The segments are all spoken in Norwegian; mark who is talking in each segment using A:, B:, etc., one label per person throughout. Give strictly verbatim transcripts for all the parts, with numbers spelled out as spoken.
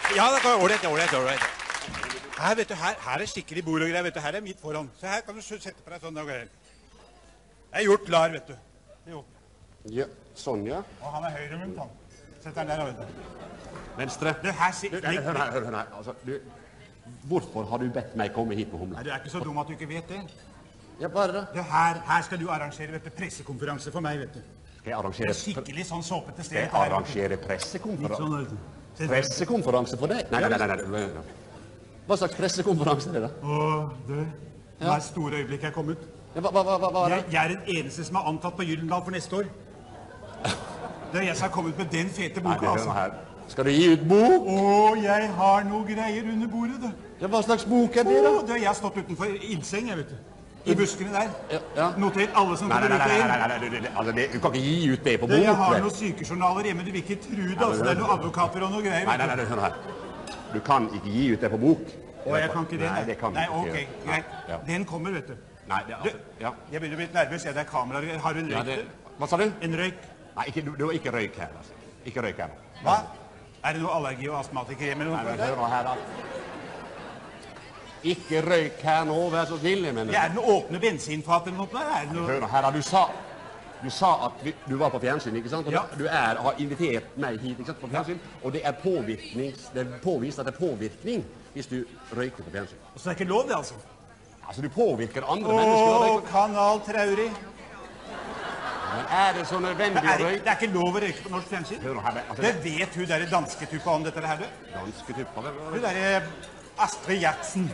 A: Ja, det kan ålreit, ålreit, ålreit. Her, vet du, her, her er skikkelig bord og greier, vet du. Her er mitt forhånd. Så her kan du sette på deg sånn og greier. Jeg er gjort klar, vet du. Jo.
B: Ja, sånn, ja.
A: Og han er høyremundt, han. Sett den der, vet du.
B: Venstre.
A: Du, her si...
B: Du, hør her, hør her. Altså, du... Hvorfor har du bedt meg komme hit på Humla?
A: Nei, du er ikke så dum at du ikke vet det.
B: Ja, bare da.
A: Du, her, her skal du arrangere, vet du, pressekonferanse for meg, vet du.
B: Skal jeg arrangere...
A: Det er skikkelig sånn såpete sted.
B: Skal jeg arrangere pressekonferanse?
A: Sånn, vet du.
B: Pressekonferanse for deg? Nei, nei, nei, nei, nei. Hva slags pressekonferanse er det da?
A: Åh, du, det er store øyeblikk jeg kom ut.
B: Ja, hva, hva, hva, hva er det?
A: Jeg, jeg er den eneste som er antatt på Gyldendal for neste år. Det er jeg som har kommet med den fete boka,
B: nei,
A: altså.
B: Her. Skal du gi ut bok?
A: Åh, jeg har noe greier under bordet, du.
B: Ja, hva slags bok er det da?
A: Åh, det, jeg har stått utenfor ildseng, jeg vet du. I buskene der.
B: Ja, ja.
A: Noter alle som kommer ut og inn.
B: Nei, nei, nei, nei, altså, det, du kan ikke gi ut det på bok.
A: Jeg har noen sykejournaler hjemme, du vil ikke tro det, altså. Det er noen advokater og noe greier.
B: Nei, nei, nei, hør her. Du kan ikke gi ut det på bok.
A: Åh, jeg kan ikke det.
B: Nei, det kan du
A: nei,
B: ikke.
A: Nei, ok, greit. Ja. Den kommer, vet du.
B: Nei, det, altså, ja.
A: Jeg begynner å bli nervøs, jeg, det er kameraer. Har du en røyk?
B: Ja, det, hva sa du?
A: En røyk.
B: Nei, ikke, du, du har ikke røyk her, altså. Ikke røyk her.
A: Hva? Er det noe allergi- og astmatiker hjemme?
B: Nei, men hør nå her, da. Ikke røyk her nå, vær så snill, men...
A: Det er det noe åpne bensinfat eller noe der? Er det noe...
B: Hør nå her, da. Du sa, du sa at vi, du var på fjernsyn, ikke sant? Og
A: ja.
B: Du er, har invitert meg hit, ikke sant, på fjernsyn. Og det er påvirknings... Det er påvist at det er påvirkning hvis du røyker på fjernsyn.
A: Så det er ikke lov, det, altså?
B: Altså, du påvirker andre
A: Åh,
B: mennesker.
A: Åh, kanal Trauri.
B: Men er det så nødvendig å røyke?
A: Det er ikke lov å røyke på norsk fjernsyn.
B: Hør nå her, altså...
A: Det vet hun der danske tuppa om dette her, du.
B: Danske tuppa?
A: Hun der Astrid Gjertsen.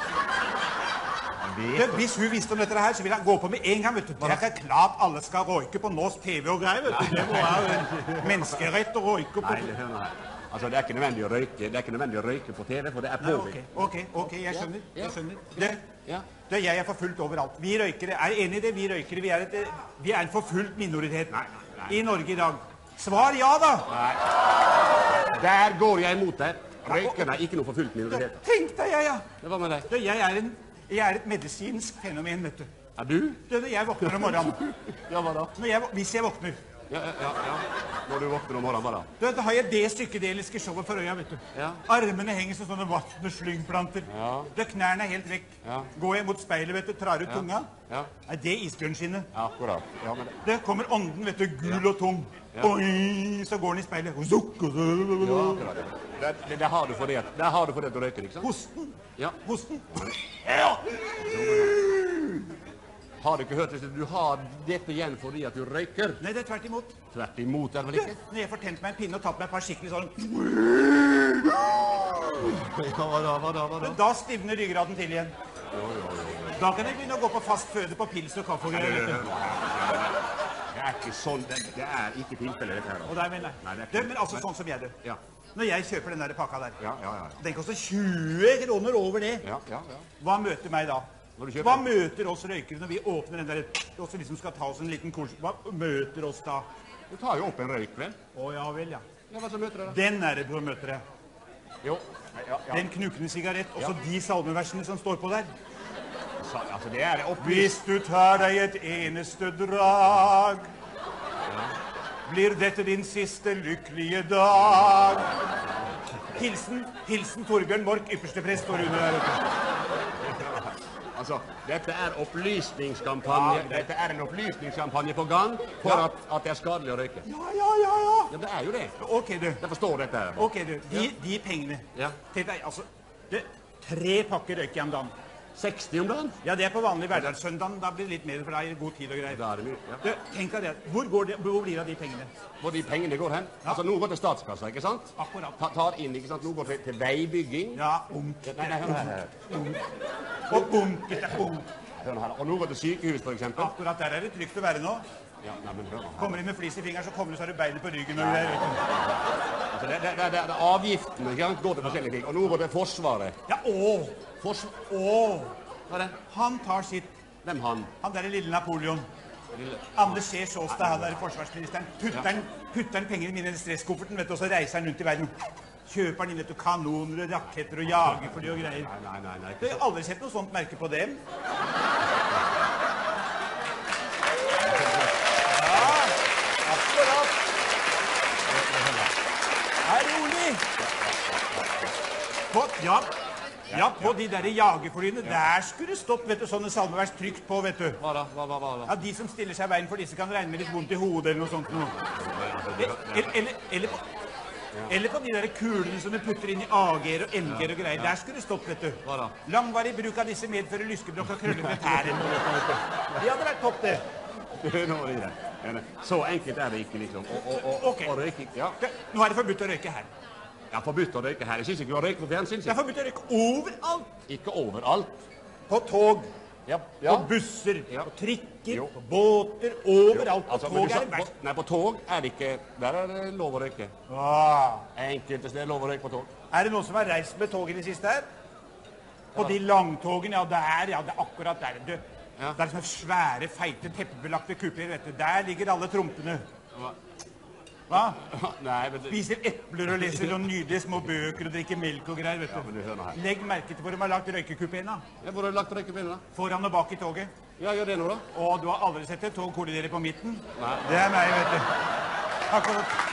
A: Det, hvis hun visste om dette her, så vil han gå på med en gang, vet du. Det er ikke klart alle skal røyke på norsk T V og greier, vet du. Det må være en menneskerett å røyke på.
B: Nei, hør nå her. Altså, det er ikke nødvendig å røyke, det er ikke nødvendig å røyke på T V, for det er påvirkning.
A: Ok, ok, ok, jeg skjønner, jeg skjønner. Det,
B: ja.
A: det jeg er forfulgt overalt. Vi røykere, er enig i det? Vi røykere, vi er, et, vi er en forfulgt minoritet
B: nei, nei, nei.
A: i Norge i dag. Svar ja da!
B: Nei. Der går jeg imot deg. Røykerne er ikke noe forfulgt minoritet.
A: Tenk deg, jeg, ja.
B: Det var med deg.
A: Det, jeg, er en, jeg er et medisinsk fenomen, vet du.
B: Er du?
A: Det, jeg våkner om morgenen.
B: Ja, hva da?
A: Når jeg, hvis jeg våkner.
B: Ja, ja, ja. Når du våkner om morgenen, hva da?
A: Du, da har jeg det stykkedeliske showet for øya, vet du.
B: Ja.
A: Armene henger som sånne vattne slyngplanter.
B: Ja.
A: Det knærne er helt vekk.
B: Ja.
A: Går jeg mot speilet, vet du, trar ut
B: Ja.
A: tunga.
B: Ja.
A: Er det isbjørnskinnet?
B: Ja, akkurat. Ja, men...
A: Det kommer ånden, vet du, gul
B: Ja.
A: og tung.
B: Ja.
A: Oi, så går den i speilet. Og zukk, og så...
B: Ja, akkurat. Det, det, det har du for det. Det har du for det du røyker, ikke sant?
A: Hosten.
B: Ja.
A: Hosten.
B: Ja. Har du ikke hørt det? Du har dette igjen fordi at du røyker.
A: Nei, det er tvert imot.
B: Tvert imot, er det vel
A: Du,
B: ikke?
A: når jeg får tent meg en pinne og tatt meg et par skikkelig sånn...
B: Ja, hva da, hva da, hva da?
A: Da stivner ryggraden til igjen.
B: Jo, jo, jo.
A: Da kan jeg begynne å gå på fast føde på pils og kaffe og greier, vet du.
B: Det er ikke sånn, det, det er ikke tilfellet dette her.
A: Og der, mener jeg.
B: Nei, det er
A: Det,
B: ikke-
A: men altså sånn som jeg det.
B: Ja.
A: Når jeg kjøper den der pakka der,
B: Ja, ja, ja.
A: den koster tjue kroner over det.
B: Ja, ja, ja.
A: Hva møter meg da?
B: Når du kjøper
A: Hva
B: den?
A: møter oss røykere når vi åpner den der, og så liksom skal ta oss en liten kurs? Hva møter oss da?
B: Du tar jo opp en røyk, vel?
A: Å ja vel, ja.
B: Ja, hva så møter dere da?
A: Den er det på møter jeg.
B: Jo. Ja, ja.
A: Den knukkende sigarett, og så de salmeversene som står på der.
B: Så, altså, det er opplyst.
A: Hvis du tar deg et eneste drag, blir dette din siste lykkelige dag. Hilsen, hilsen Torbjørn Mork, ypperste prest, står under der. vet du.
B: Altså, dette er opplysningskampanje.
A: Ja,
B: Dette er en opplysningskampanje på gang for
A: Ja.
B: at, at det er skadelig å røyke.
A: Ja, ja, ja, ja.
B: Ja, det er jo det.
A: Ok, du.
B: Jeg forstår dette her.
A: Ok, du. De, de pengene.
B: Ja.
A: Til deg, altså. Det, tre pakker røyker jeg om dagen.
B: seksti om dagen?
A: Ja, det er på vanlig hverdagssøndagen. Da blir det litt mer, for da er det god tid og greier.
B: Da er det mye, ja.
A: Du, tenk deg det. Hvor, går det, hvor blir det av de pengene?
B: Hvor de pengene går hen? Altså, noe går til statskassa, ikke sant?
A: Akkurat.
B: Ta, tar inn, ikke sant? Noe går til, til veibygging.
A: Ja, unk.
B: Nei, nei, hør her.
A: Og unk, det er unk.
B: Hør nå her. Og noe går til sykehus, for eksempel.
A: Akkurat der er det trygt å være nå.
B: Ja, nei, men hør nå her.
A: Kommer inn med flis i fingeren, så kommer du, så har du beinet på ryggen og greier. vet du.
B: Altså, det, det, det, det er avgiftene, ikke sant? Går til forskjellige ting. Og noe går til forsvaret.
A: Ja, å!
B: Forsvar...
A: Å!
B: Hva er det?
A: Han tar sitt.
B: Hvem han?
A: Han der er lille Napoleon.
B: Lille...
A: Anders C. Sjåstad, han der forsvarsministeren. Putter han, putter han pengene mine i stresskofferten, vet du, og så reiser han rundt i verden. Kjøper han inn, vet du, kanoner og raketter og jager for de og greier.
B: Nei, nei, nei, nei.
A: Du har aldri sett noe sånt merke på dem. Ja, akkurat. Er du rolig! På, ja, ja, på de der jagerflyene, der skulle det stått, vet du, sånne salmevers trygt på, vet du.
B: Hva da? Hva, hva, hva da?
A: Ja, de som stiller seg i veien for disse kan regne med litt vondt i hodet eller noe sånt noe. Eller, eller, eller, på, eller på de der kulene som de putter inn i A G-er og M G-er og greier. Der skulle det stått, vet du.
B: Hva da?
A: Langvarig bruk av disse medfører lyskebrokk og krøllete tær eller noe, vet du. De hadde vært topp, det.
B: Nå er det det. Så enkelt er det ikke, liksom. Og, og, og,
A: Ok.
B: og røyke, ja.
A: Nå er det forbudt å røyke her.
B: Ja, forbudt å røyke her. Jeg synes ikke vi har røyke på fjernsyn.
A: Det er forbudt å røyke overalt.
B: Ikke overalt.
A: På tog,
B: Ja,
A: på busser,
B: Ja.
A: på trikker,
B: Jo.
A: på båter, overalt. På
B: Altså, men
A: tog
B: du
A: er
B: sa-
A: det verst.
B: på- Nei, på tog er det ikke. Der er det lov å røyke.
A: Ah.
B: Enkelte steder er lov å røyke på tog.
A: Er det noen som har reist med tog i det siste her? På de langtogene, ja, der, ja, det er akkurat der. Du,
B: Ja.
A: Det er sånne svære, feite, teppebelagte kuper, vet du. Der ligger alle trompene.
B: Hva?
A: Hva?
B: Nei, men det...
A: Spiser epler og leser noen nydelige små bøker og drikker melk og greier, vet
B: Ja, men
A: du.
B: du hører nå her.
A: Legg merke til hvor de har lagt røykekupeen, da.
B: Ja, hvor har du lagt røykepinnen, da?
A: Foran og bak i toget.
B: Ja, gjør det nå, da.
A: Og du har aldri sett et tog kollidere på midten?
B: Nei.
A: Det er meg, vet du. Akkurat.